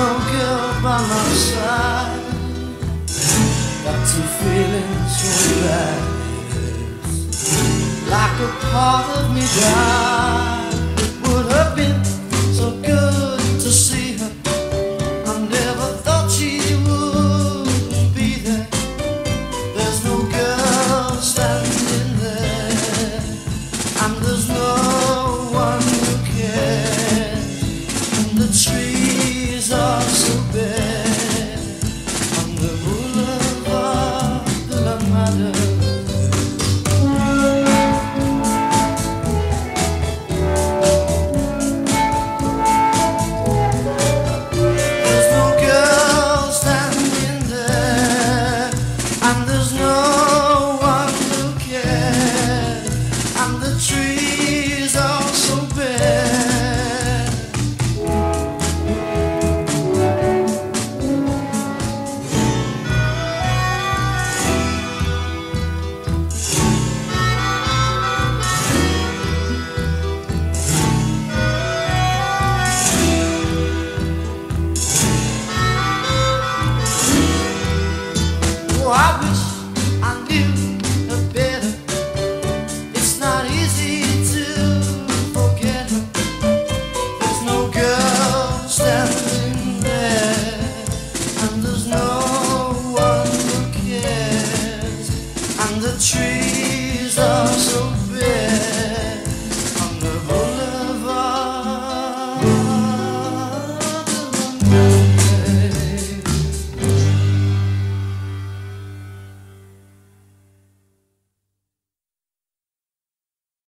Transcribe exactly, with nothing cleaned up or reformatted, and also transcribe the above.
no girl by my side. Got two feelings so bad, like a part of me died. It would have been so good to see her. I never thought she would be there. There's no girl standing there, and there's no one who cares. And the tree